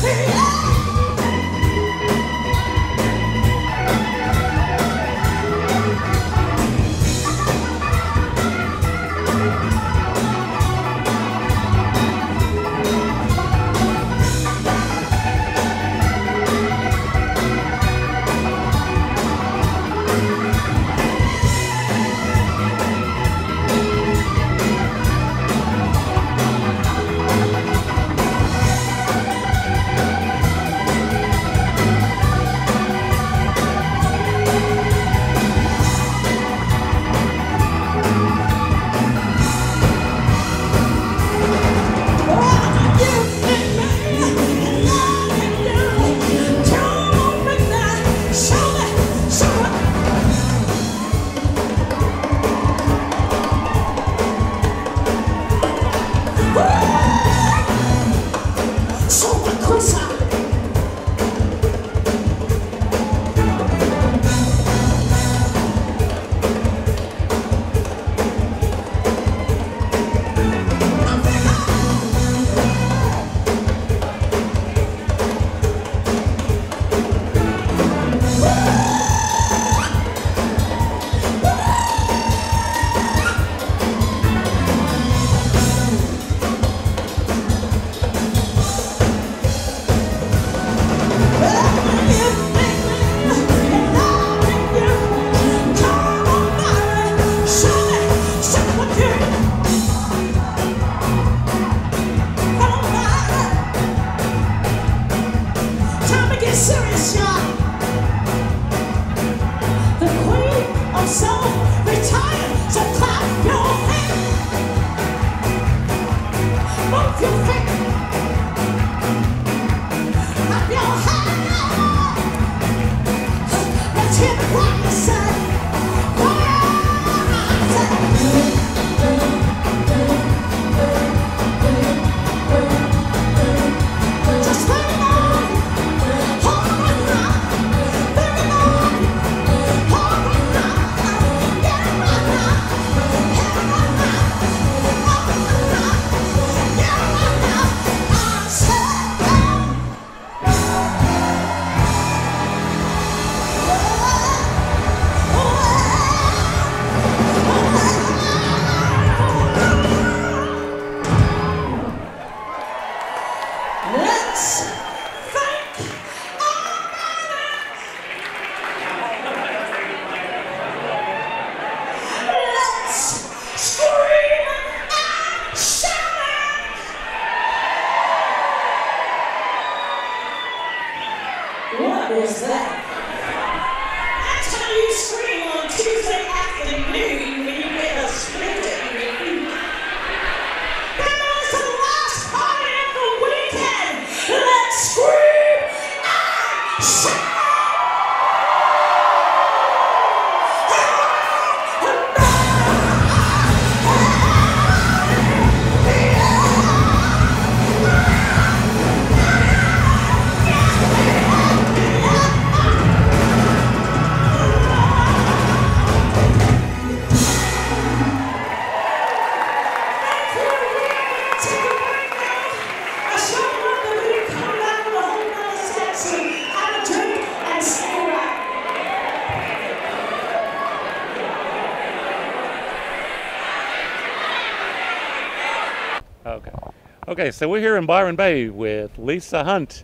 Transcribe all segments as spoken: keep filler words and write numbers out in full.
Okay. Okay, so we're here in Byron Bay with Lisa Hunt,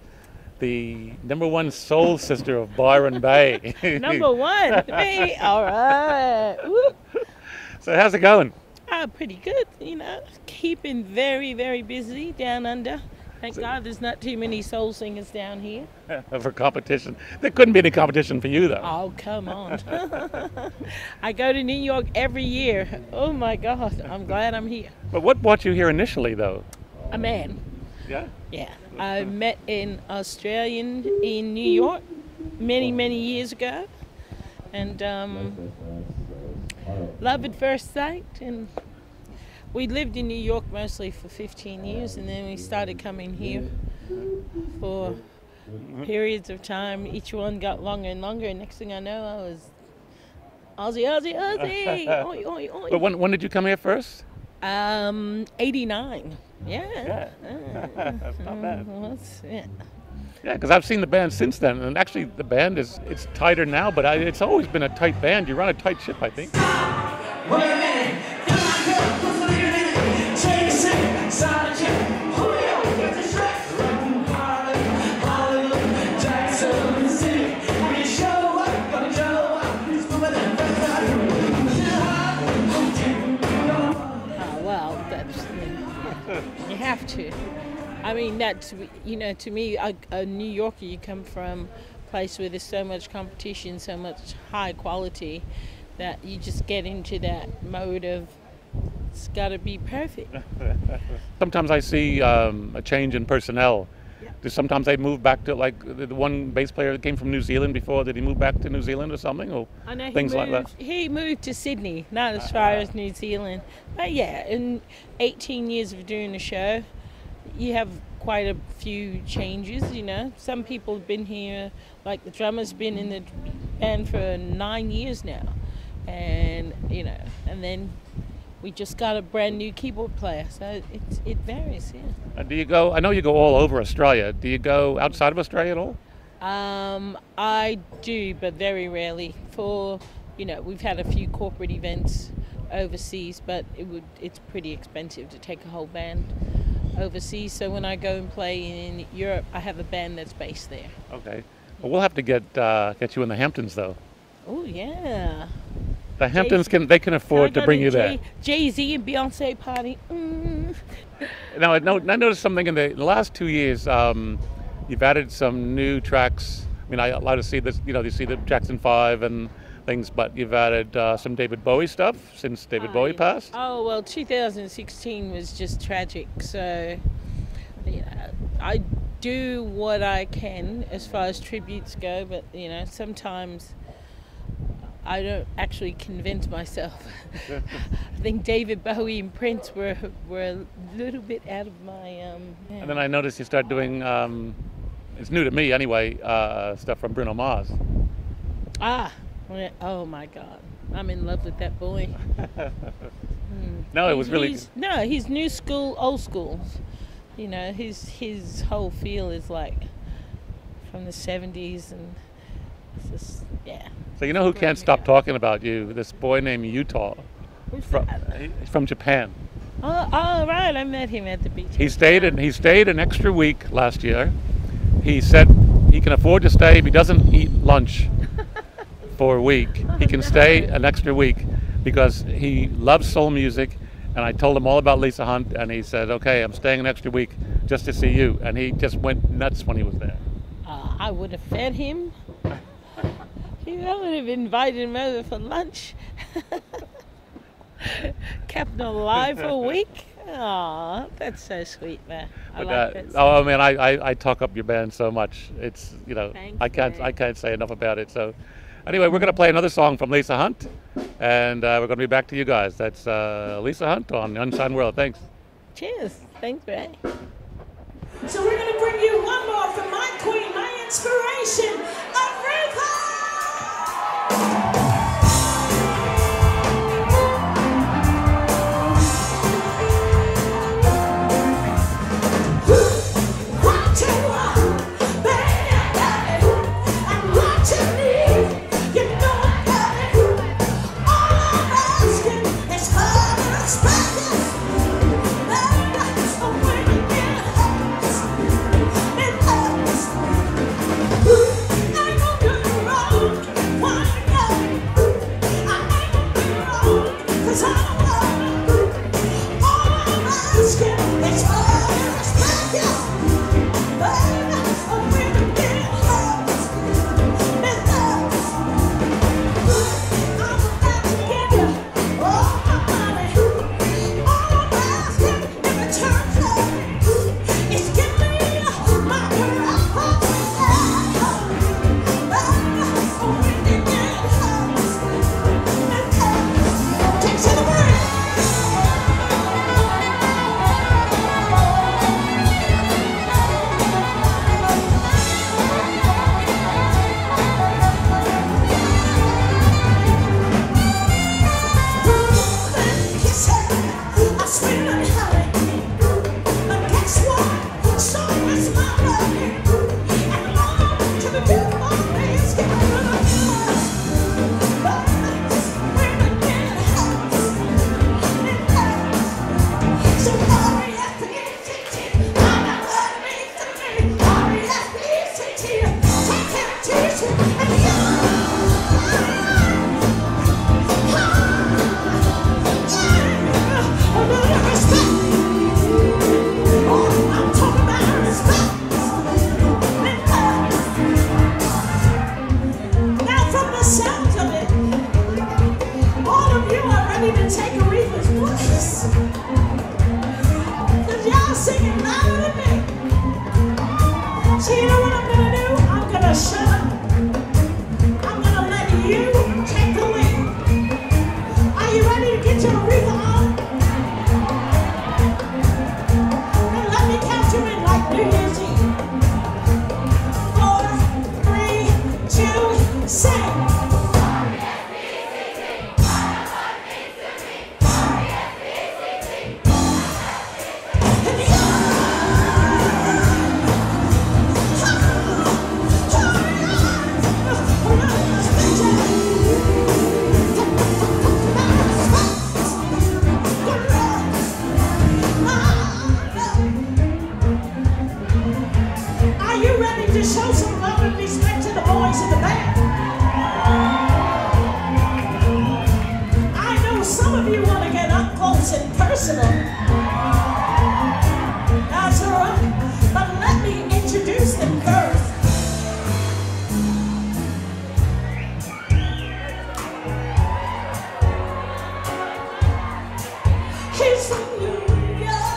the number one soul sister of Byron Bay. Number one, me. All right. Woo. So how's it going? Uh, pretty good, you know. Keeping very, very busy down under. Thank so, God there's not too many soul singers down here. For competition. There couldn't be any competition for you, though. Oh, come on. I go to New York every year. Oh, my God. I'm glad I'm here. But what brought you here initially, though? A man. Yeah? Yeah. I met an Australian in New York many, many years ago. And um, love at first sight. And we lived in New York mostly for fifteen years, and then we started coming here for periods of time. Each one got longer and longer, and next thing I know, I was Aussie, Aussie, Aussie. Oi, oi, oi. But when, when did you come here first? Um, eighty-nine. Yeah. Yeah. That's not bad. Uh, well, yeah. Yeah, because I've seen the band since then, and actually the band is it's tighter now, but I, it's always been a tight band. You run a tight ship, I think. Oh, well, that's, you have to. I mean, that's, you know, to me, a, a New Yorker, you come from a place where there's so much competition, so much high quality, that you just get into that mode of it's got to be perfect. Sometimes I see um, a change in personnel. Do Sometimes they move back to, like, the the one bass player that came from New Zealand before. Did he move back to New Zealand or something, or I know he things moved, like that? he moved to Sydney, not as far as New Zealand. But yeah, in eighteen years of doing the show, you have quite a few changes, you know. Some people have been here, like the drummer's been in the band for nine years now. And, you know, and then we just got a brand new keyboard player, so it, it varies, yeah. Uh, do you go, I know you go all over Australia. Do you go outside of Australia at all? Um, I do, but very rarely. For, you know, we've had a few corporate events overseas, but it would it's pretty expensive to take a whole band overseas. So when I go and play in Europe, I have a band that's based there. Okay. Well, we'll have to get uh, get you in the Hamptons, though. Oh yeah. The Hamptons can they can afford to bring you there. Jay Z and Beyonce party. Mm. Now, I, know, I noticed something in the, the last two years. Um, you've added some new tracks. I mean, I like to see this. You know, you see the Jackson Five and things, but you've added uh, some David Bowie stuff since David I, Bowie passed. Oh well, two thousand sixteen was just tragic. So, you know, I do what I can as far as tributes go, but you know, sometimes I don't actually convince myself. I think David Bowie and Prince were were a little bit out of my. Um, yeah. And then I noticed you start doing. Um, it's new to me anyway. Uh, stuff from Bruno Mars. Ah, oh my God, I'm in love with that boy. mm. No, it was He's- really. he's- no, he's new school, old school. You know, his his whole feel is like from the seventies, and it's just yeah. So you know who can't stop talking about you? This boy named Utah Who's from, that? he's from Japan. Oh, oh, right, I met him at the beach. He stayed and he stayed an extra week last year. He said he can afford to stay if he doesn't eat lunch for a week. He can stay an extra week because he loves soul music. And I told him all about Lisa Hunt, and he said, "Okay, I'm staying an extra week just to see you." And he just went nuts when he was there. Uh, I would have fed him. I would have invited him over for lunch. Kept him alive for a week. Aw, that's so sweet, man. I But, like uh, that. oh man, I, I, I talk up your band so much. It's you know Thanks, I can't man. I can't say enough about it. So anyway, we're gonna play another song from Lisa Hunt, and uh, we're gonna be back to you guys. That's uh, Lisa Hunt on the Unsigned World. Thanks. Cheers. Thanks, Ray. So we're going to bring you one more from my queen, my inspiration, Aretha! What you want, baby, and what you need, you know I got it. All I'm asking is her to respect us. And when you get hurt, it hurts. So you know what I'm gonna do? I'm gonna shut up. I'm gonna let you take the lead. Are you ready to get your Aretha on? Then let me count you in like New Year's Eve. Four, three, two, sing. Are you ready to show some love and respect to the boys in the band? I know some of you want to get up close and personal. That's all right, but let me introduce them first. He's from New York.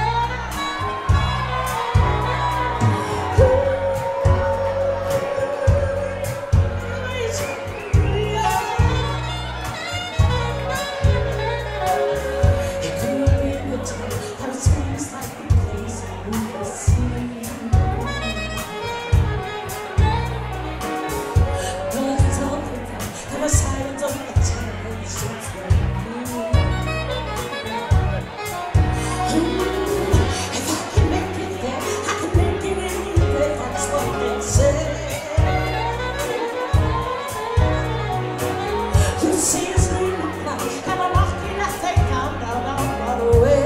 He's from New York. He grew up in the town of swings like the place we can see. But it's all the time, and the silence of the generations were If I can make it there, I can make it anywhere. That's what they say. You see us leaning now, and I'm walking. I think I'm down on Broadway.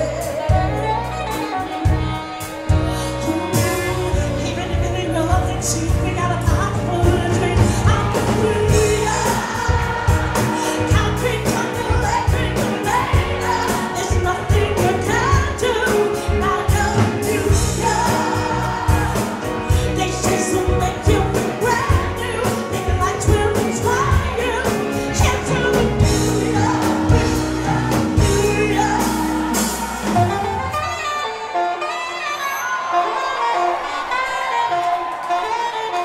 Even if it ain't nothing cheap, we got a powerful dream. I'm New York. Concrete, thunder, electric, later. There's nothing you can do. Now you're New York. They say some make you brand new. Thinking lights will inspire you. Can't tell me New York, New York, New York.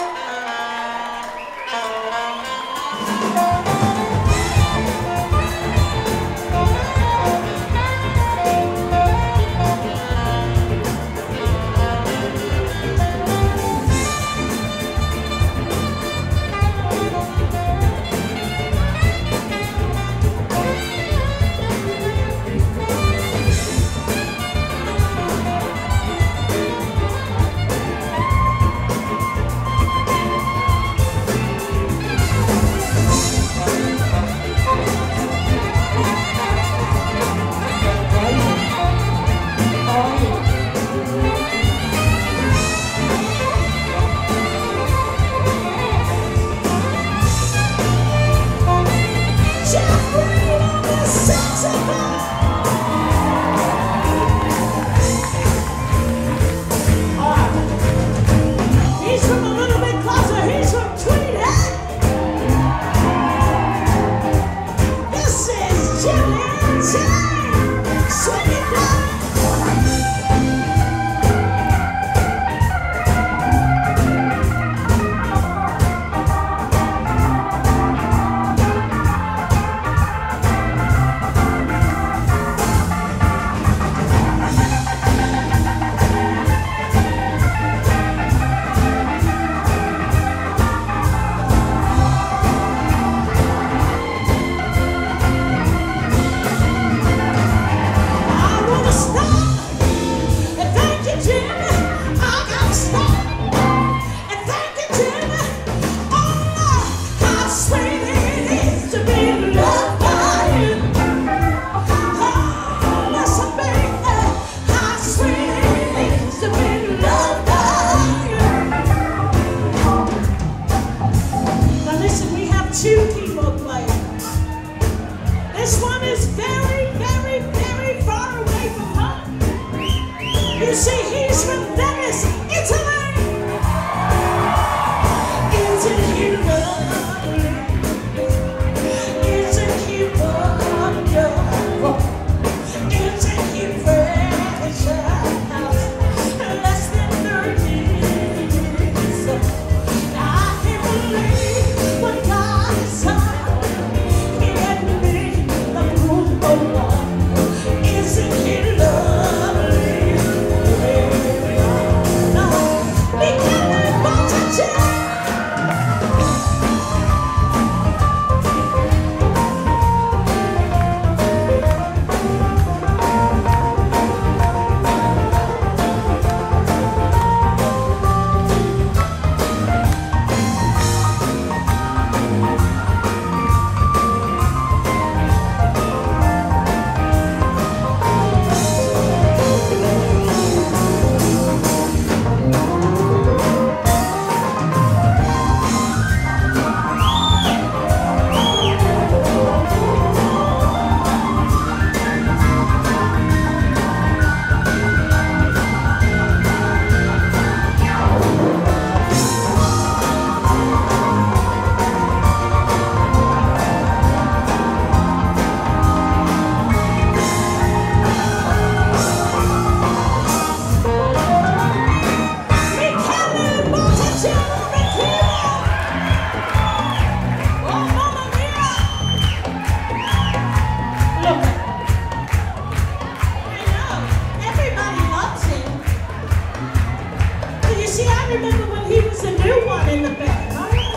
you see, I remember when he was the new one in the band.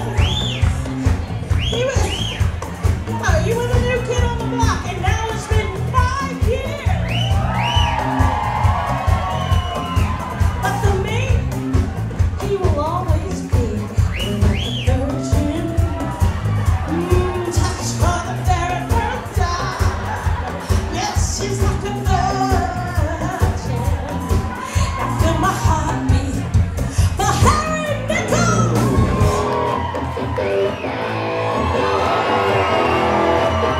He was, oh, you were the new kid on the block, and now it's been five years. But for me, he will always be like a virgin. Mm, touched for the very first time. Yes, she's like a virgin. I feel my heartbeat for Harry Nichols.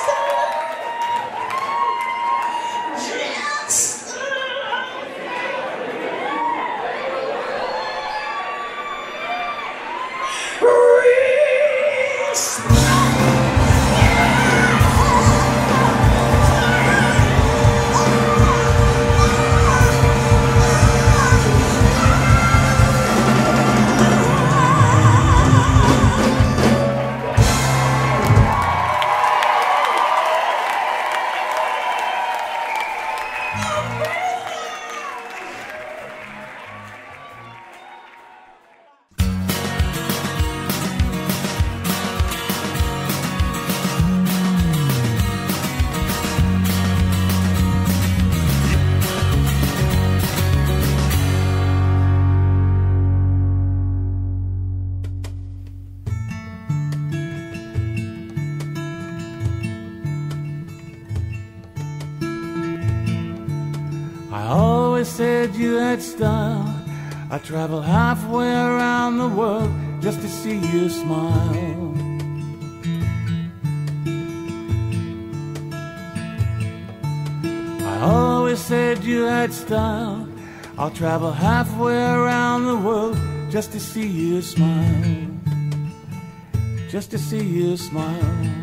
I always said you had style. I travel halfway around the world just to see you smile. I always said you had style. I'll travel halfway around the world just to see you smile. Just to see you smile.